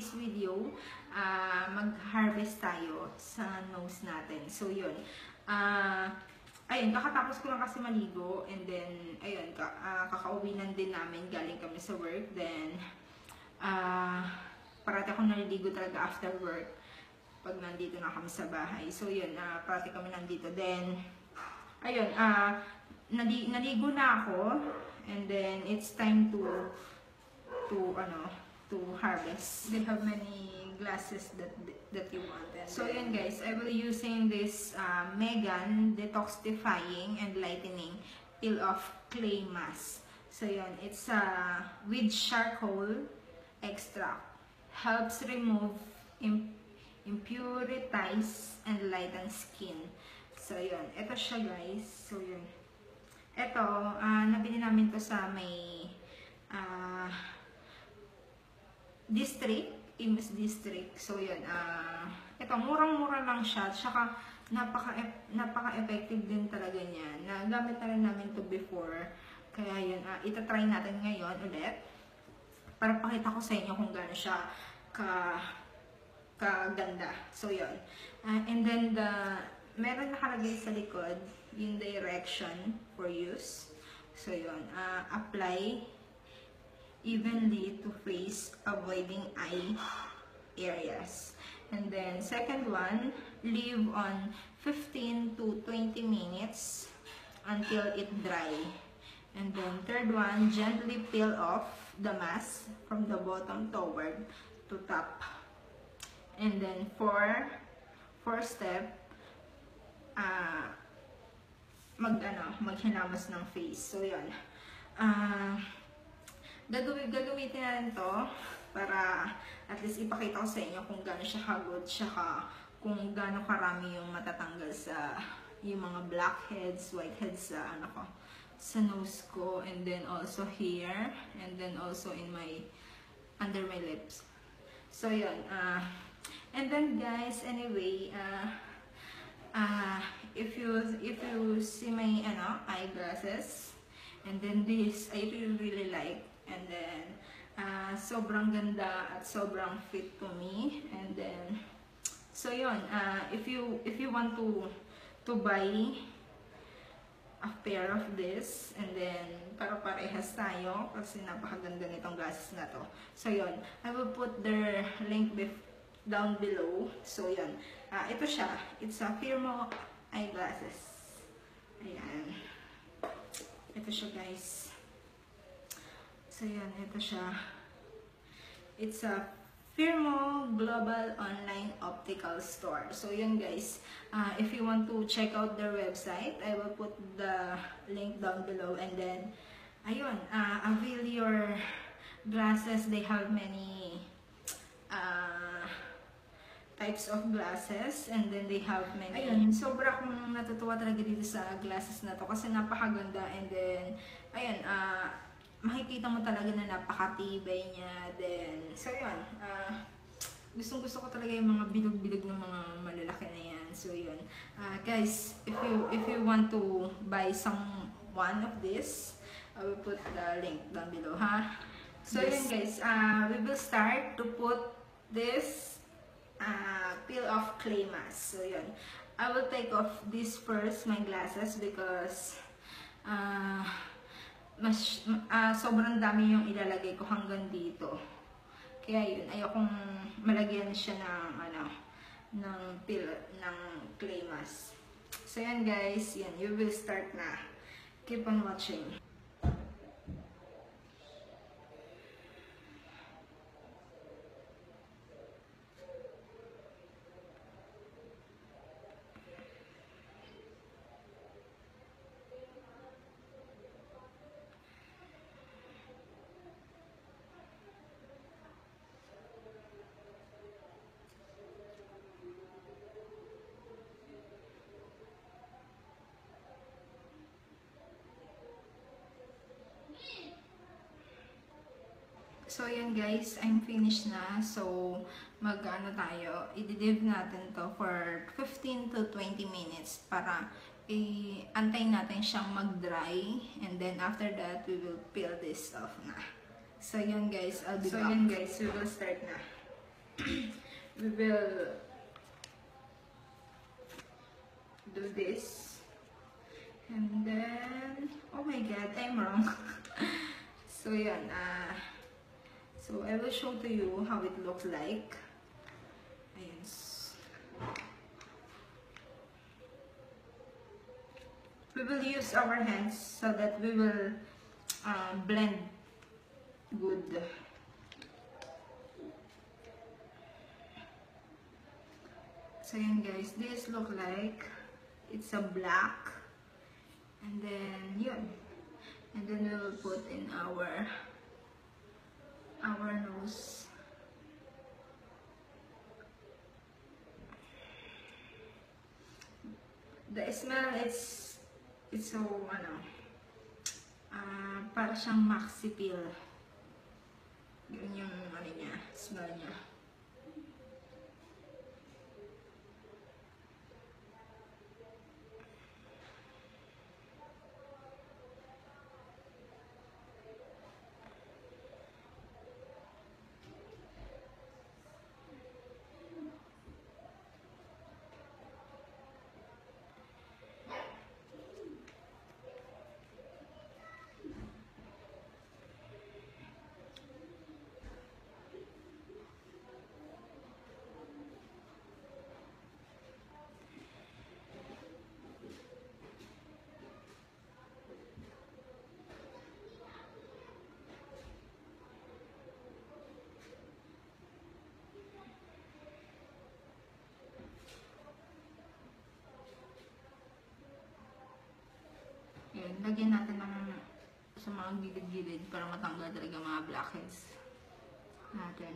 today's video, mag-harvest tayo sa nose natin. So, yun. Ayun, kakatapos ko lang kasi maligo. And then, ayun, kakauwinan din namin. Galing kami sa work. Then, parati ako naliligo talaga after work. Pag nandito na kami sa bahay. So, yun, parati kami nandito. Then, ayun, naligo na ako. And then, it's time to harvest. They have many glasses that you want. And so yun guys, I will using this Megan Detoxifying and Lightening Peel Off Clay Mask. So yun, it's with charcoal extract. Helps remove impurities and lighten skin. So yun, ito siya guys. So yun, ito, nabili namin to sa may district, Imus District. So yun, ito, murang-mura lang siya. Tsaka, napaka-effective din talaga niya. Nagamit na rin namin to before. Kaya yun, itatry natin ngayon ulit. Para pakita ko sa inyo kung gaano siya kaganda. So yun. And then, meron nakalagay sa likod, yung direction for use. So yun, apply evenly to face, avoiding eye areas. And then second one, leave on 15 to 20 minutes until it dry. And then third one, gently peel off the mask from the bottom toward to top. And then fourth step, maghinamas ng face. So yun, gagamitin na rin to para at least ipakita ko sa inyo kung gaano siya kagod, saka kung gaano karami yung matatanggal sa yung mga blackheads, whiteheads sa sa nose ko, and then also here, and then also in my under my lips. So yun, and then guys, anyway, if you see my eyeglasses, and then this I really like. And then, sobrang ganda at sobrang fit to me. And then, so yun, if you want to buy a pair of this, and then, para parehas tayo, kasi napakaganda nitong glasses na to. So yun, I will put their link down below. So yun, ito siya. It's a Firmo eyeglasses. Ayan. Ito siya guys. So yan, ito siya. It's a Firmo Global Online Optical Store. So yun guys, if you want to check out their website, I will put the link down below. And then, ayun, avail your glasses. They have many types of glasses, and then they have many. Ayun, sobra akong natutuwa talaga dito sa glasses na to kasi napakaganda. And then, ayun, makikita mo talaga na napakatibay niya. Then, so yun, gustong-gusto ko talaga yung mga bilog-bilog ng mga malalaki na yan. So yun, guys, if you want to buy one of this, I will put the link down below, ha? So yun guys, we will start to put this peel off clay mask. So yun, I will take off this first, my glasses, because sobrang dami yung ilalagay ko hanggang dito. Kaya yun, ayokong malagyan siya ng peel ng clay mask. So yan guys, yan, you will start na. Keep on watching. So, yan guys, I'm finished na. So, tayo, i-leave natin to for 15 to 20 minutes para antayin natin siyang mag-dry. And then, after that, we will peel this off na. So, yan guys, I'll be back. So, yan guys, we will start na. we will do this, and then, oh my god, I'm wrong. So yun, so I will show to you how it looks like. Ayan. We will use our hands so that we will blend good. So yun guys, this look like it's a black, and then yun, and then we will put in our nose. The smell it's so para siyang maxi pill. Yun yung niya, smell niya. Yan, lagyan natin sa mga gilid-gilid para matanggal talaga mga blackheads natin.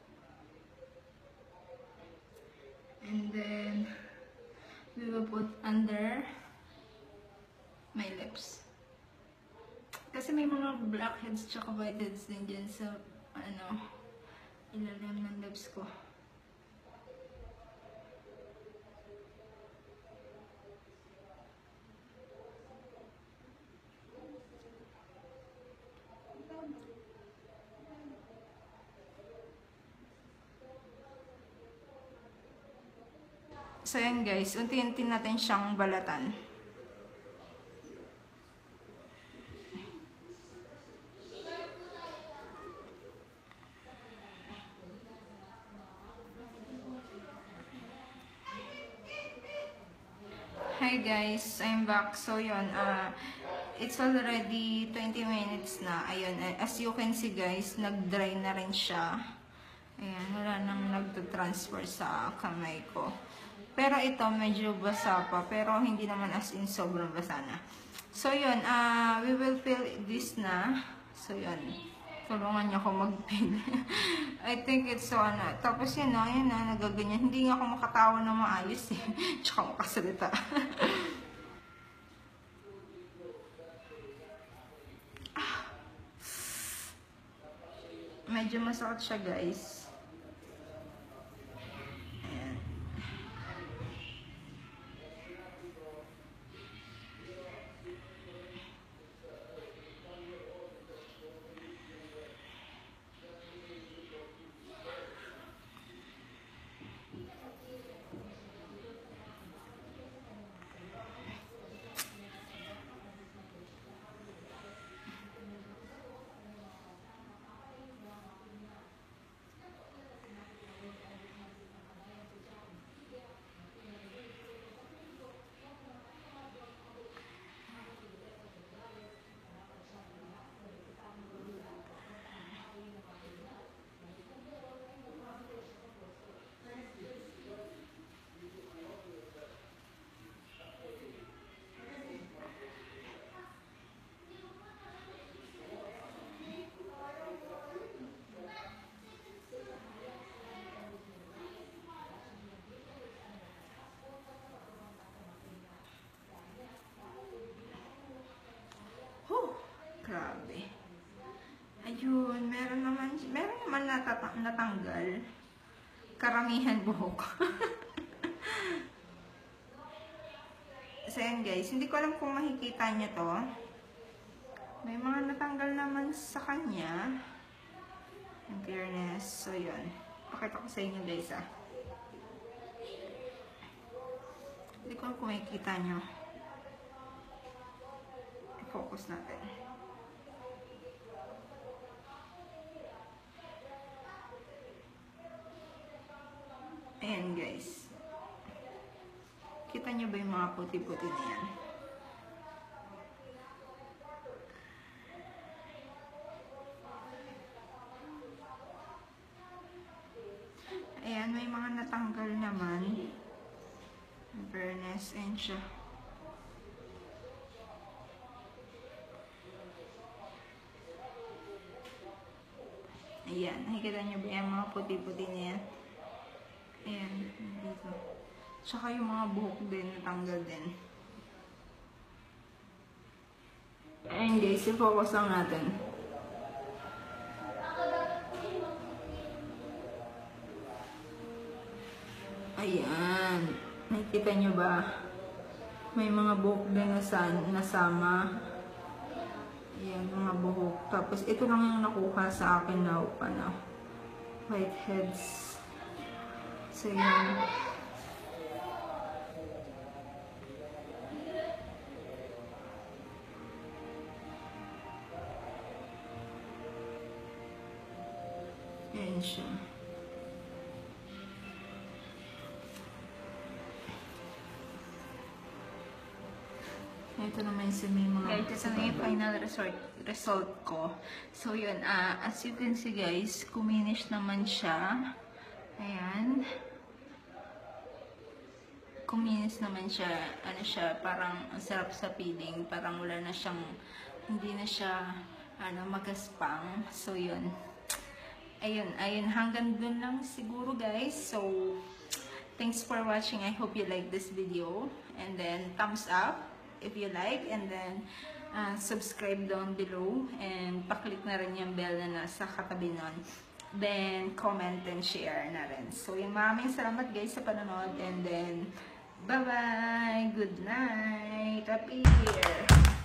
And then, we will put under my lips. Kasi may mga blackheads tsaka whiteheads din dyan sa, ilalim ng lips ko. So yan guys, unti-unti natin siyang balatan. Hi guys, I'm back. So yun, it's already 20 minutes na. Ayun, as you can see guys, nag-dry na rin siya. Ayan, wala nang nagto-transfer sa kamay ko. Pero ito, medyo basa pa. Pero hindi naman as in sobrang basa na. So, yun. We will fill this na. So, yun. Tulungan niyo ako mag-fill. I think it's so, Tapos yun, yun nagaganyan. Hindi nga ako makatawa na maayos eh. Tsaka makasalita. Medyo masakit siya, guys. Grabe. Ayun, meron naman natanggal. Karamihan buhok. So yan guys, hindi ko alam kung makikita niya to. May mga natanggal naman sa kanya. In fairness, so yun. Pakita ko sa inyo guys Hindi ko kung makikita nyo. I-focus natin. Ayan guys. Kita nyo ba yung mga puti-puti na yan? Ayan, may mga natanggal naman. Fairness, and siya. Ayan, nakikita nyo ba yung mga puti-puti na yan? Ayan, dito. Tsaka yung mga buhok din, natanggal din. Ayan guys, i-focus lang natin. Ayan. Nakikita nyo ba? May mga buhok din nasama. Ayan, mga buhok. Tapos, ito lang yung nakuha sa akin na whiteheads. So, yan. Ayan siya. Ito naman sa may mga... Guys, ito na yung final result ko. So, yun. As you can see, guys, kuminish naman siya. Ayan. Kuminis naman siya. Ano siya, parang ang sarap sa feeling. Parang wala na siyang... Hindi na siya, magaspang. So, yun. Ayun. Hanggang dun lang siguro, guys. So, thanks for watching. I hope you like this video. And then, thumbs up if you like, and then subscribe down below, and paklik na rin yung bell na nasa katabi nun. Then, comment and share na rin. So, yung maraming salamat guys sa panonood, and then, bye-bye! Good night! Happy Year!